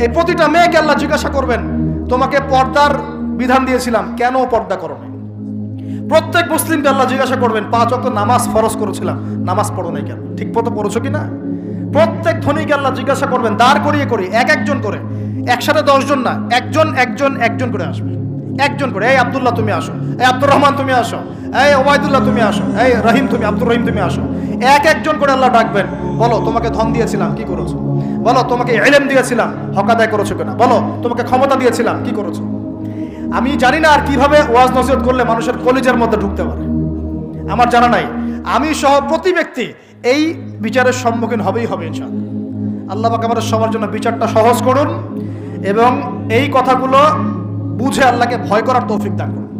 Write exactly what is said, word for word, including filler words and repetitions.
এই প্রতিটা মেয়েকে আল্লাহ জিজ্ঞাসা করবেন, তোমাকে পর্দার বিধান দিয়েছিলাম, কেন পর্দা করো নাই? প্রত্যেক মুসলিমকে আল্লাহ জিজ্ঞাসা করবেন, পাঁচ ওয়াক্ত নামাজ ফরজ করেছিলাম, নামাজ পড়ো নাই কেন? ঠিক মতো পড়েছো কিনা? প্রত্যেক ধনীকে আল্লাহ জিজ্ঞাসা করবেন, দাঁড় করিয়ে করে, এক একজন করে, একসাথে দশজন না, একজন একজন একজন করে আসবে, একজন করে। এই আব্দুল্লাহ তুমি আসো, এই আব্দুর রহমান তুমি আসো, এই ওবায়দুল্লাহ তুমি আসো, এই রহিম তুমি, আব্দুর রহিম তুমি আসো। এক একজন করে আল্লাহ ডাকবেন, বলো তোমাকে ধন দিয়েছিলাম, কি করেছো? বলো তোমাকে ইলম দিয়েছিলাম, হক আদায় করেছো কিনা? বলো তোমাকে ক্ষমতা দিয়েছিলাম, কি করেছো? আমি জানি না আর কিভাবে ওয়াজ নসিহত করলে মানুষের কলিজার মধ্যে ঢুকতে পারে, আমার জানা নাই। আমি সহ প্রতি ব্যক্তি এই বিচারের সম্মুখীন হবেই হবে ইনশাআল্লাহ। আল্লাহ পাক আমাদের সবার জন্য বিচারটা সহজ করুন এবং এই কথাগুলো বুঝে আল্লাহকে ভয় করার তৌফিক দান করুন।